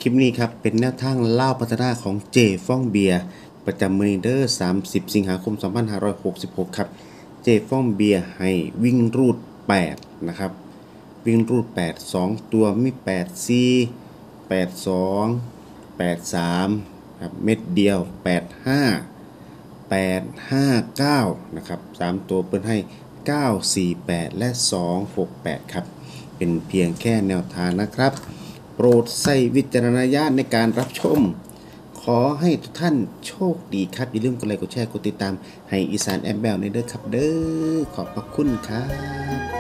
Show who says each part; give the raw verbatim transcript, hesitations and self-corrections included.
Speaker 1: คลิปนี้ครับเป็นแนวทางเล่าพัฒนาของเจฟ่องเบียร์ประจำมือเดอร์สามสิบสิงหาคมสองพันห้าร้อยหกสิบหกครับเจฟ่องเบียร์ให้วิ่งรูดแปดนะครับวิ่งรูดแปด สองตัวมีแปด สี่ แปด สอง แปด สามครับเม็ดเดียวแปด ห้า แปด ห้า เก้านะครับสามตัวเปิ้นให้เก้า สี่ แปดและสอง หก แปดครับเป็นเพียงแค่แนวทางนะครับโปรดใช้วิจารณญาณในการรับชมขอให้ทุกท่านโชคดีครับอย่าลืมกดไลค์กดแชร์กดติดตามให้อีสานแอมแบลในเด้อครับเด้อขอบพระคุณครับ